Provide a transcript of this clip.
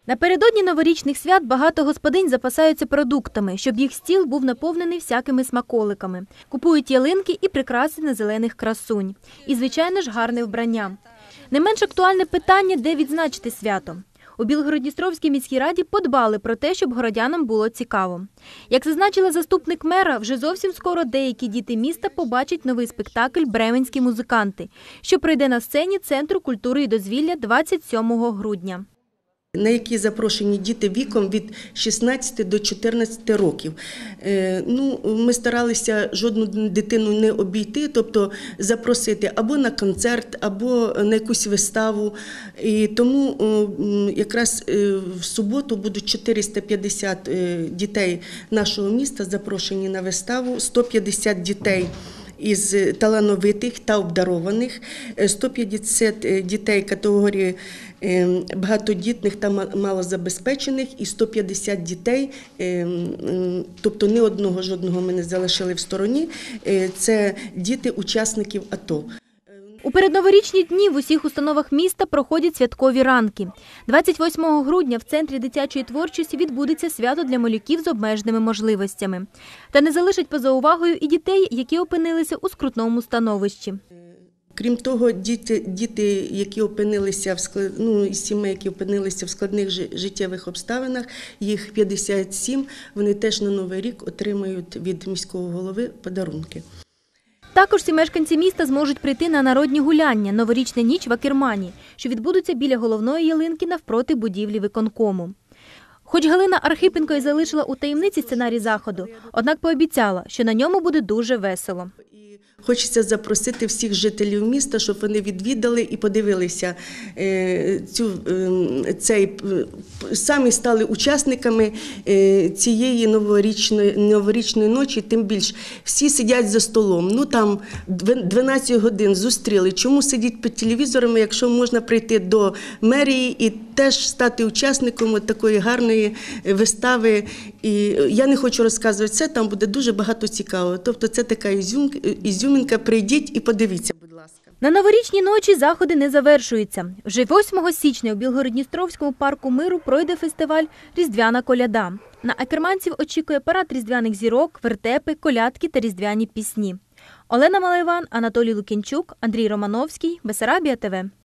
Напередодні новорічних свят багато господинь запасаються продуктами, щоб їх стіл був наповнений всякими смаколиками. Купують ялинки і прикраси на зелених красунь. І, звичайно ж, гарне вбрання. Не менш актуальне питання – де відзначити свято. У Білгород-Дністровській міській раді подбали про те, щоб городянам було цікаво. Як зазначила заступник мера, вже зовсім скоро деякі діти міста побачать новий спектакль «Бременські музиканти», що пройде на сцені Центру культури і дозвілля 27 грудня. На які запрошені діти віком від 16 до 14 років. Ми старалися жодну дитину не обійти, тобто запросити або на концерт, або на якусь виставу. І тому якраз в суботу будуть 450 дітей нашого міста запрошені на виставу, 150 дітей із талановитих та обдарованих, 150 дітей категорії багатодітних та малозабезпечених і 150 дітей, тобто ні одного, жодного ми не залишили в стороні, це діти учасників АТО. У передноворічні дні в усіх установах міста проходять святкові ранки. 28 грудня в Центрі дитячої творчості відбудеться свято для малюків з обмеженими можливостями. Та не залишать поза увагою і дітей, які опинилися у скрутному становищі. Крім того, діти, які опинилися із сімей, які опинилися в складних життєвих обставинах, їх 57, вони теж на Новий рік отримають від міського голови подарунки. Також всі мешканці міста зможуть прийти на народні гуляння «Новорічна ніч в Акермані», що відбудуться біля головної ялинки навпроти будівлі виконкому. Хоч Галина Архипенко і залишила у таємниці сценарій заходу, однак пообіцяла, що на ньому буде дуже весело. Хочеться запросити всіх жителів міста, щоб вони відвідали і подивилися самі стали учасниками цієї новорічної ночі, тим більш всі сидять за столом, там 12 годин зустріли. Чому сидіти під телевізорами, якщо можна прийти до мерії і теж стати учасником такої гарної вистави. І я не хочу розказувати все, там буде дуже багато цікавого. Тобто це така ізюминка, прийдіть і подивіться, будь ласка. На новорічній ночі заходи не завершуються. Вже 8 січня у Білгород-Дністровському парку миру пройде фестиваль «Різдвяна коляда». На акерманців очікує парад різдвяних зірок, вертепи, колядки та різдвяні пісні. Олена Малайван, Анатолій Лукінчук, Андрій Романовський, Бесарабія ТВ.